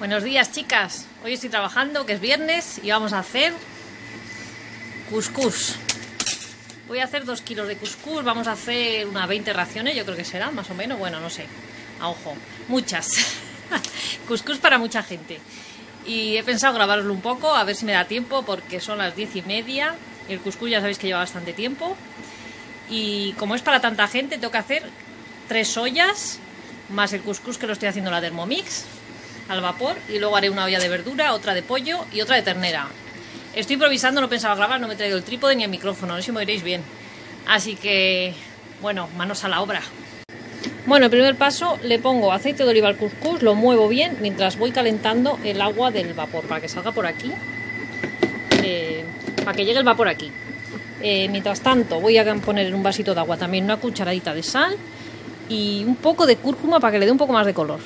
Buenos días, chicas. Hoy estoy trabajando, que es viernes, y vamos a hacer cuscús. Voy a hacer 2 kilos de cuscús, vamos a hacer unas 20 raciones, yo creo que será, más o menos, bueno, no sé, a ojo, muchas. Cuscús para mucha gente. Y he pensado grabaroslo un poco, a ver si me da tiempo, porque son las 10:30. El cuscús ya sabéis que lleva bastante tiempo. Y como es para tanta gente, tengo que hacer 3 ollas, más el cuscús que lo estoy haciendo en la Thermomix, al vapor, y luego haré una olla de verdura, otra de pollo y otra de ternera. Estoy improvisando, no pensaba grabar, no me he traído el trípode ni el micrófono, no sé si me oiréis bien. Así que, bueno, manos a la obra. Bueno, el primer paso, le pongo aceite de oliva al cuscús, lo muevo bien mientras voy calentando el agua del vapor, para que salga por aquí, para que llegue el vapor aquí. Mientras tanto, voy a poner en un vasito de agua también una cucharadita de sal y un poco de cúrcuma para que le dé un poco más de color.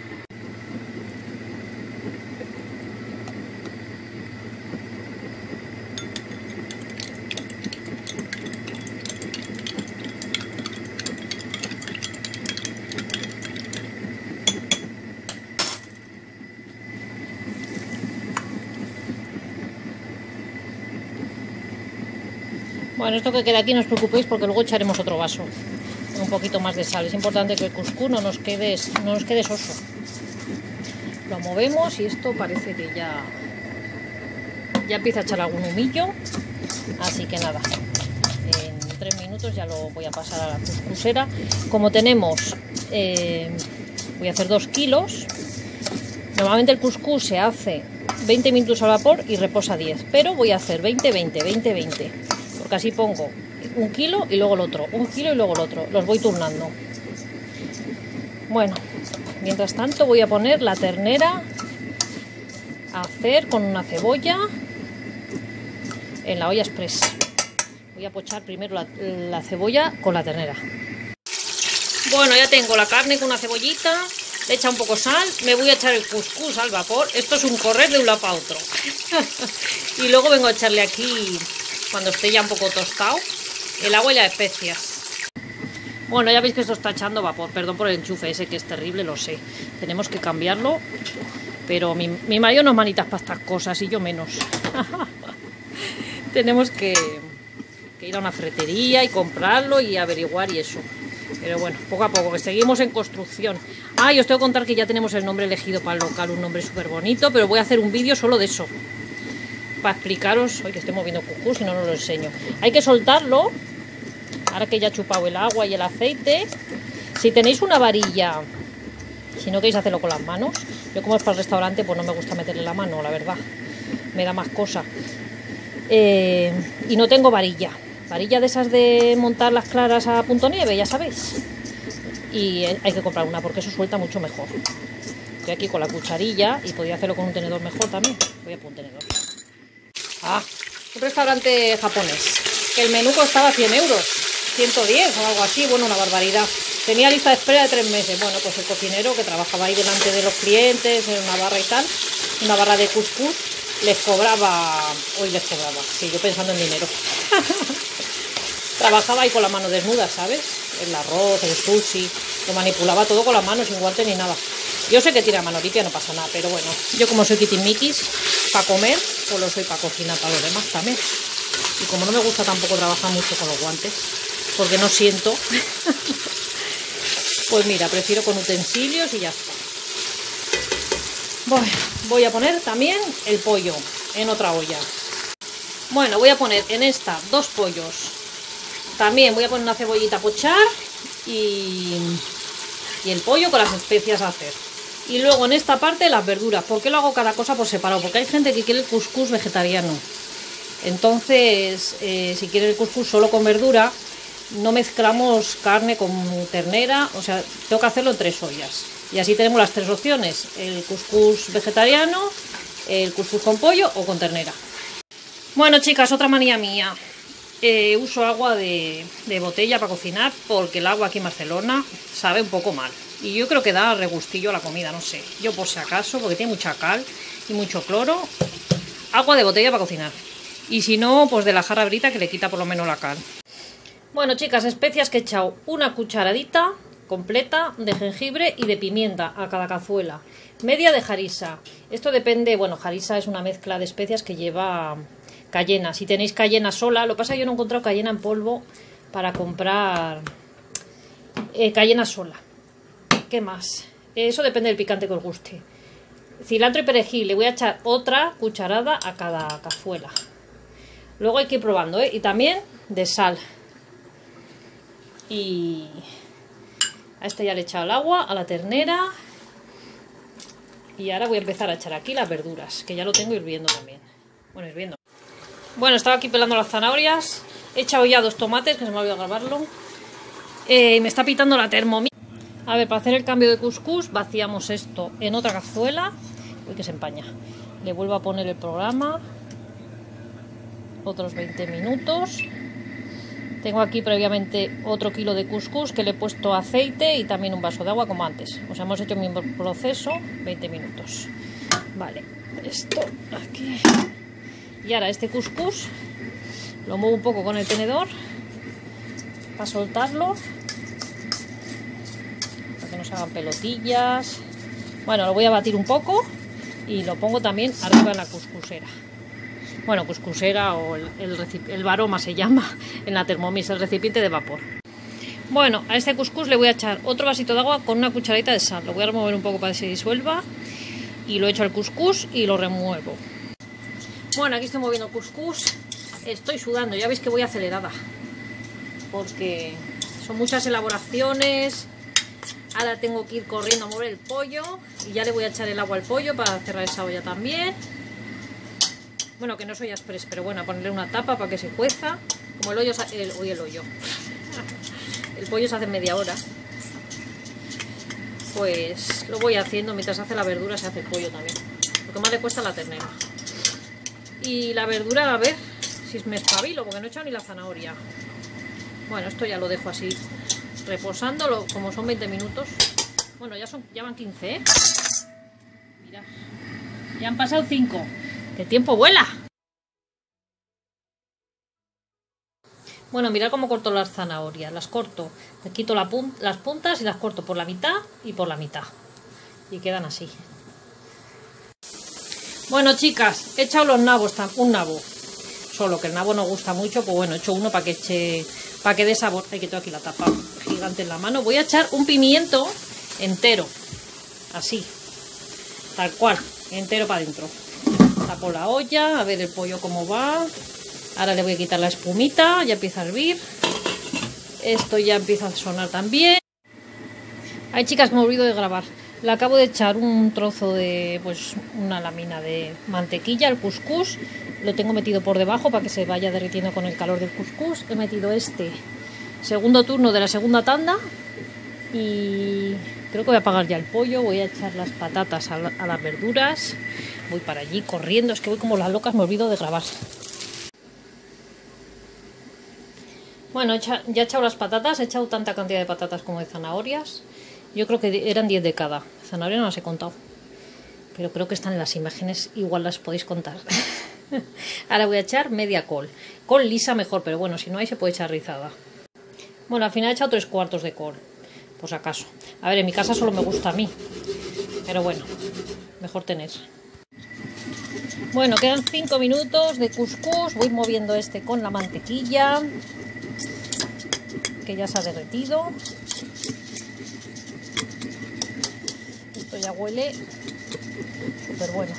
Bueno, esto que queda aquí no os preocupéis porque luego echaremos otro vaso con un poquito más de sal. Es importante que el cuscús no nos quede soso. Lo movemos y esto parece que ya empieza a echar algún humillo. Así que nada, en 3 minutos ya lo voy a pasar a la cuscusera. Como tenemos, voy a hacer 2 kilos. Normalmente el cuscús se hace 20 minutos al vapor y reposa 10, pero voy a hacer 20-20. Porque así pongo 1 kilo y luego el otro, 1 kilo y luego el otro, los voy turnando. Bueno, mientras tanto voy a poner la ternera a hacer con una cebolla en la olla express. Voy a pochar primero la cebolla con la ternera. Bueno, ya tengo la carne con una cebollita, le echa un poco sal, me voy a echar el cuscús al vapor. Esto es un correr de un lado para otro. Y luego vengo a echarle aquí, cuando esté ya un poco tostado, el agua y las especias. Bueno, ya veis que esto está echando vapor. Perdón por el enchufe ese, que es terrible, lo sé. Tenemos que cambiarlo, pero mi marido no es manitas para estas cosas y yo menos. Tenemos que ir a una ferretería y comprarlo y averiguar y eso. Pero bueno, poco a poco, que seguimos en construcción. Y os tengo que contar que ya tenemos el nombre elegido para el local, un nombre súper bonito, pero voy a hacer un vídeo solo de eso, para explicaros. Hoy que estoy moviendo cuscús y no os lo enseño. Hay que soltarlo, ahora que ya ha chupado el agua y el aceite. Si tenéis una varilla, si no queréis hacerlo con las manos, yo como es para el restaurante, pues no me gusta meterle la mano, la verdad, me da más cosa. Y no tengo varilla de esas de montar las claras a punto nieve, ya sabéis. Y hay que comprar una porque eso suelta mucho mejor. Estoy aquí con la cucharilla y podría hacerlo con un tenedor mejor también. Voy a poner un tenedor. Un restaurante japonés, que el menú costaba 100 euros, 110 o algo así, bueno, una barbaridad. Tenía lista de espera de 3 meses. Bueno, pues el cocinero que trabajaba ahí delante de los clientes, en una barra y tal, una barra de cuscús, les cobraba, sí, yo pensando en dinero. Trabajaba ahí con la mano desnuda, ¿sabes? El arroz, el sushi, lo manipulaba todo con las manos, sin guantes ni nada. Yo sé que tira mano limpia, no pasa nada, pero bueno, yo como soy kitimiquis para comer, pues lo soy para cocinar para los demás también. Y como no me gusta tampoco trabajar mucho con los guantes, porque no siento, pues mira, prefiero con utensilios y ya está. Bueno, voy a poner también el pollo en otra olla. Bueno, voy a poner en esta 2 pollos. También voy a poner una cebollita a pochar y el pollo con las especias a hacer. Y luego en esta parte las verduras. ¿Por qué lo hago cada cosa por separado? Porque hay gente que quiere el cuscús vegetariano. Entonces, si quiere el cuscús solo con verdura, no mezclamos carne con ternera. O sea, tengo que hacerlo en 3 ollas. Y así tenemos las 3 opciones. El cuscús vegetariano, el cuscús con pollo o con ternera. Bueno, chicas, otra manía mía. Uso agua de botella para cocinar porque el agua aquí en Barcelona sabe un poco mal. Y yo creo que da regustillo a la comida, no sé. Yo por si acaso, porque tiene mucha cal y mucho cloro, agua de botella para cocinar. Y si no, pues de la jarra brita que le quita por lo menos la cal. Bueno, chicas, especias que he echado una cucharadita completa de jengibre y de pimienta a cada cazuela. Media de harissa. Esto depende, bueno, harissa es una mezcla de especias que lleva cayena. Si tenéis cayena sola, lo que pasa es que yo no he encontrado cayena en polvo para comprar cayena sola. ¿Qué más? Eso depende del picante que os guste. Cilantro y perejil, le voy a echar otra cucharada a cada cazuela. Luego hay que ir probando, ¿eh? Y también de sal. Y a este ya le he echado el agua, a la ternera. Y ahora voy a empezar a echar aquí las verduras, que ya lo tengo hirviendo también. Bueno, hirviendo. Bueno, estaba aquí pelando las zanahorias. He echado ya 2 tomates, que se me ha olvidado grabarlo. Me está pitando la Thermomix. A ver, para hacer el cambio de cuscús, vaciamos esto en otra cazuela. Uy, que se empaña. Le vuelvo a poner el programa. Otros 20 minutos. Tengo aquí previamente otro kilo de cuscús que le he puesto aceite y también un vaso de agua como antes. O sea, hemos hecho el mismo proceso, 20 minutos. Vale, esto aquí. Y ahora este cuscús lo muevo un poco con el tenedor para soltarlo. Para que no se hagan pelotillas. Bueno, lo voy a batir un poco y lo pongo también arriba en la cuscusera. Bueno, cuscusera o el baroma se llama en la Thermomix, el recipiente de vapor. Bueno, a este cuscús le voy a echar otro vasito de agua con una cucharadita de sal. Lo voy a remover un poco para que se disuelva. Y lo echo al cuscús y lo remuevo. Bueno, aquí estoy moviendo el cuscús. Estoy sudando, ya veis que voy acelerada. Porque son muchas elaboraciones. Ahora tengo que ir corriendo a mover el pollo. Y ya le voy a echar el agua al pollo para cerrar esa olla también. Bueno, que no soy express, pero bueno, a ponerle una tapa para que se cueza. Como el pollo se hace en media hora. Pues lo voy haciendo mientras hace la verdura, se hace el pollo también. Lo que más le cuesta la ternera. Y la verdura, a ver si me espabilo, porque no he echado ni la zanahoria. Bueno, esto ya lo dejo así reposando, como son 20 minutos. Bueno, ya van 15, ¿eh? Mirad, ya han pasado 5. ¡Qué tiempo vuela! Bueno, mirad cómo corto las zanahorias. Las corto, le quito las puntas y las corto por la mitad y por la mitad. Y quedan así. Bueno, chicas, he echado los nabos, un nabo. Solo que el nabo no gusta mucho, pues bueno, he hecho uno para que dé sabor. Ay, que tengo aquí la tapa gigante en la mano. Voy a echar un pimiento entero. Así. Tal cual. Entero para adentro. Tapo la olla, a ver el pollo cómo va. Ahora le voy a quitar la espumita, ya empieza a hervir. Esto ya empieza a sonar también. Ay, chicas, me olvido de grabar. Le acabo de echar un trozo de, pues, una lámina de mantequilla al cuscús. Lo tengo metido por debajo para que se vaya derritiendo con el calor del cuscús. He metido este segundo turno de la segunda tanda. Y creo que voy a apagar ya el pollo. Voy a echar las patatas a las verduras. Voy para allí corriendo. Es que voy como las locas, me olvido de grabar. Bueno, ya he echado las patatas. He echado tanta cantidad de patatas como de zanahorias. Yo creo que eran 10 de cada. Zanahoria no las he contado. Pero creo que están en las imágenes. Igual las podéis contar. Ahora voy a echar media col. Col lisa mejor, pero bueno, si no hay se puede echar rizada. Bueno, al final he echado 3/4 de col. Por si acaso. A ver, en mi casa solo me gusta a mí. Pero bueno, mejor tener. Bueno, quedan 5 minutos de cuscús. Voy moviendo este con la mantequilla, que ya se ha derretido. Esto ya huele súper bueno.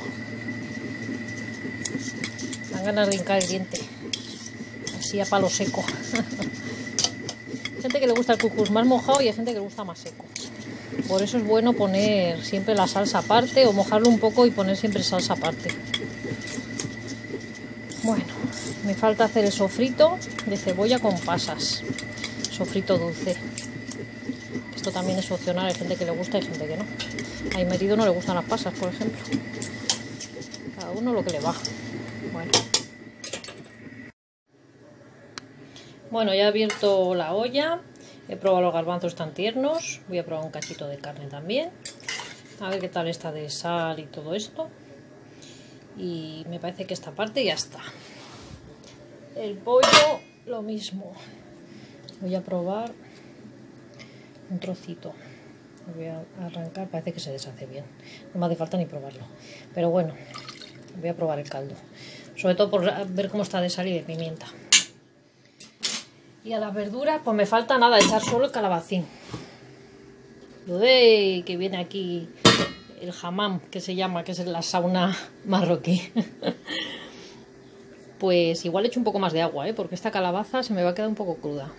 Dan ganas de hincar el diente. Así a palo seco. Hay gente que le gusta el cuscús más mojado y hay gente que le gusta más seco. Por eso es bueno poner siempre la salsa aparte o mojarlo un poco y poner siempre salsa aparte. Bueno, me falta hacer el sofrito de cebolla con pasas. Sofrito dulce. Esto también es opcional, hay gente que le gusta y hay gente que no. A mi marido no le gustan las pasas, por ejemplo. Cada uno lo que le va. Bueno, ya he abierto la olla. He probado los garbanzos tan tiernos. Voy a probar un cachito de carne también. A ver qué tal está de sal y todo esto. Y me parece que esta parte ya está. El pollo, lo mismo. Voy a probar un trocito. Lo voy a arrancar, parece que se deshace bien. No me hace falta ni probarlo. Pero bueno, voy a probar el caldo. Sobre todo por ver cómo está de sal y de pimienta. Y a las verduras, pues me falta nada, echar solo el calabacín. Que viene aquí el hammam, que se llama, que es la sauna marroquí. Pues igual echo un poco más de agua, porque esta calabaza se me va a quedar un poco cruda.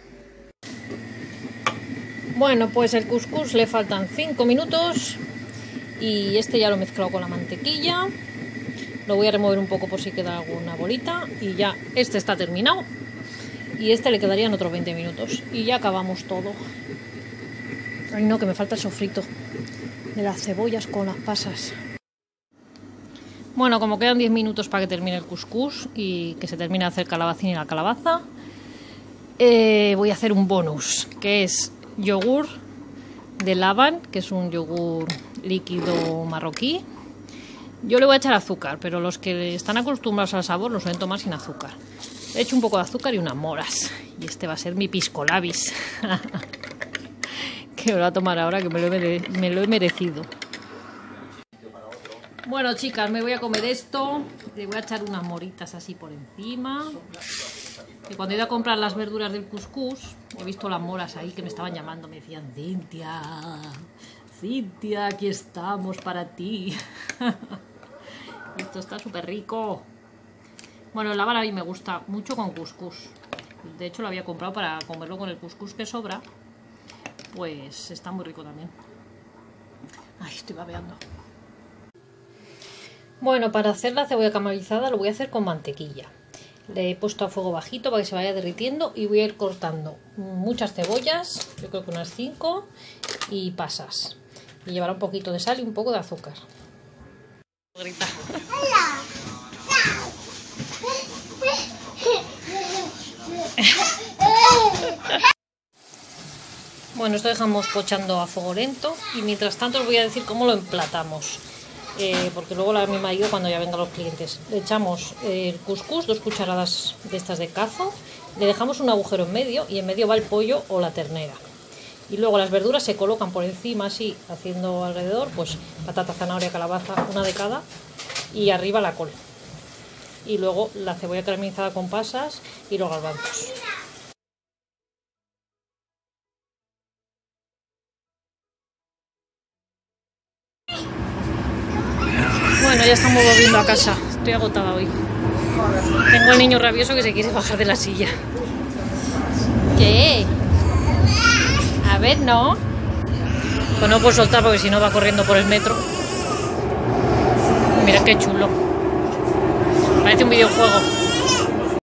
Bueno, pues el cuscús le faltan 5 minutos y este ya lo he mezclado con la mantequilla. Lo voy a remover un poco por si queda alguna bolita y ya este está terminado. Y este le quedarían otros 20 minutos y ya acabamos todo. Ay no, que me falta el sofrito de las cebollas con las pasas. Bueno, como quedan 10 minutos para que termine el cuscús y que se termine de hacer calabacín y la calabaza, voy a hacer un bonus, que es yogur de Laban, que es un yogur líquido marroquí. Yo le voy a echar azúcar, pero los que están acostumbrados al sabor lo suelen tomar sin azúcar. He hecho un poco de azúcar y unas moras. Y este va a ser mi pisco labis. Que me lo voy a tomar ahora, que me lo he merecido. Bueno, chicas, me voy a comer esto. Le voy a echar unas moritas así por encima. Que cuando he ido a comprar las verduras del cuscús, he visto las moras ahí que me estaban llamando. Me decían, Cintia, Cintia, aquí estamos para ti. Esto está súper rico. Bueno, el Laban a mí me gusta mucho con cuscús. De hecho, lo había comprado para comerlo con el cuscús que sobra. Pues está muy rico también. Ay, estoy babeando. Bueno, para hacer la cebolla caramelizada lo voy a hacer con mantequilla. Le he puesto a fuego bajito para que se vaya derritiendo y voy a ir cortando muchas cebollas, yo creo que unas 5, y pasas. Y llevará un poquito de sal y un poco de azúcar. Grita. Bueno, esto dejamos pochando a fuego lento y mientras tanto os voy a decir cómo lo emplatamos, porque luego la misma yo cuando ya vengan los clientes. Le echamos el cuscús, 2 cucharadas de estas de cazo, le dejamos un agujero en medio y en medio va el pollo o la ternera. Y luego las verduras se colocan por encima así, haciendo alrededor, pues patata, zanahoria, calabaza, una de cada, y arriba la col. Y luego la cebolla caramelizada con pasas y los garbanzos. Bueno, ya estamos volviendo a casa. Estoy agotada hoy. Tengo al niño rabioso que se quiere bajar de la silla. ¿Qué? A ver, no. Pues no puedo soltar porque si no va corriendo por el metro. Mira qué chulo. Parece un videojuego.